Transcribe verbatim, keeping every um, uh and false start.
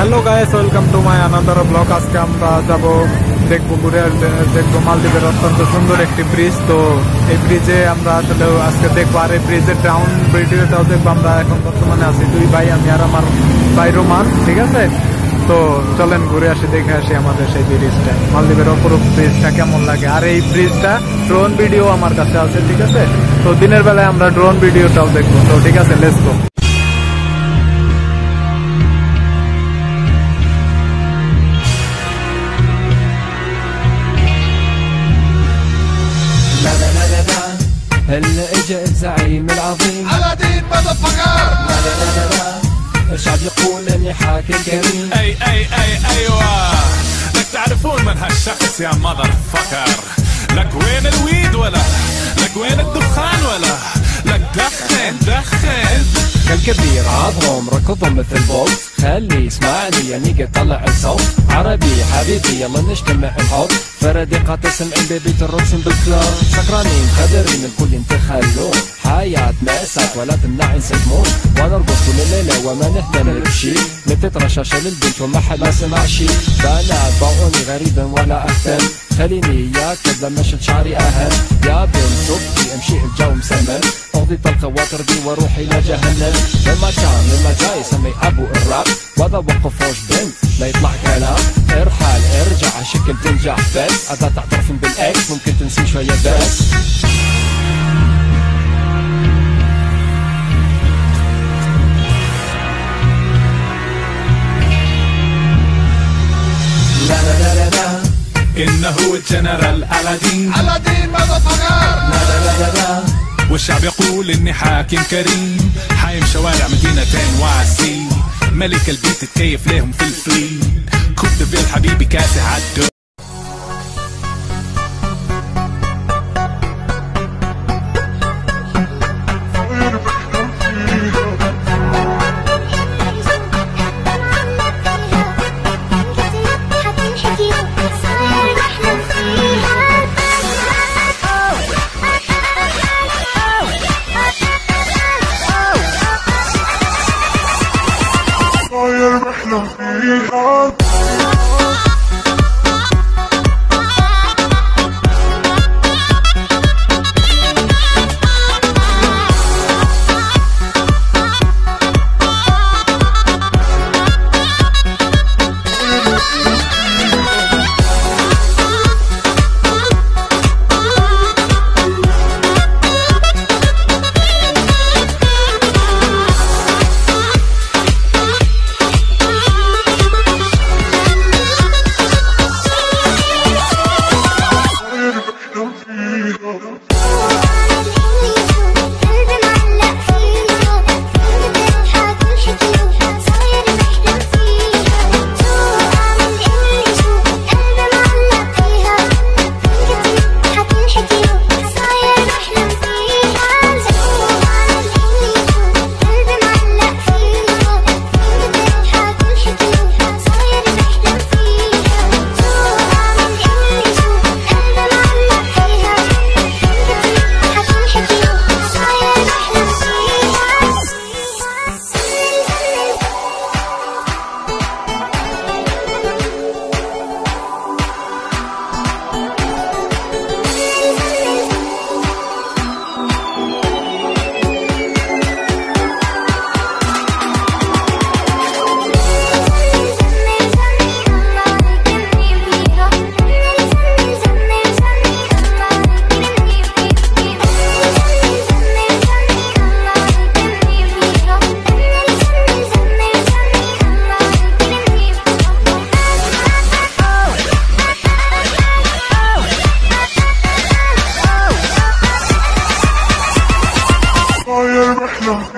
Hello guys, welcome to my another blog. আজকে আমরা যাব দেখবো ঘুরে দেখবো মালদ্বীপের অত্যন্ত সুন্দর একটি ব্রিজ। তো এই ব্রিজে আমরা আসলে আজকে দেখবো, আর এই ব্রিজের ডাউন ভিডিওটাও দেখবো। আমরা এখন বর্তমানে আছি দুই ভাই, আমি আর আমার ভাই রোমান, ঠিক আছে? তো চলেন ঘুরে আসি, দেখে আসি আমাদের সেই ব্রিজটা, মালদ্বীপের অপরূপ ব্রিজটা কেমন লাগে। আর এই ব্রিজটা ড্রোন ভিডিও আমার কাছে আছে, ঠিক আছে? তো দিনের বেলায় আমরা ড্রোন ভিডিওটাও দেখবো। তো ঠিক আছে, লেটস গো। هلا اجا الزعيم العظيم الادين مدفقر. لا لا لا لا الشعب يقول اني حاكم كريم. اي اي اي ايوه لك تعرفون من هالشخص يا مذر فكر. لك وين الويد ولا لك وين الدخان ولا لك دخن دخن. كالكبير عضهم ركضهم مثل بولت، خلي يسمعني يعني طلع الصوت. عربي حبيبي يلا نجتمع الحوض، فردقات سمعين بيبي ترقصن بالكلاب. سكرانين خدرين الكل ينتخلون، حياة مأساة ولا تمنع ينسجمون. ونرقص كل الليلة وما نهتم بشي، نتت رشاشة للبنت وما حد ما سمع شي. بنات باعوني غريبا ولا اهتم، خليني اياك لما شد شعري اهم. يا بنت صبتي امشي الجو مسمم، اخذي طلقة وتربي واروحي الى جهنم. لما كان لما جاي سمي ابو الراب، وهذا وقفوش بنت لا يطلع كلام. ارحل ارجع شكل تنجح بس، اذا تعترفين بالاكس ممكن تنسي شوية بس. لا لا لا لا لا انه الجنرال الادين الادين مدفقر. لا لا لا لا لا والشعب يقول اني حاكم كريم. حايم شوارع مدينتين واسي، ملك البيت تكيف ليهم في الفلي. كوب دفيل حبيبي كاسح عالدو. احنا فيها صاير احنا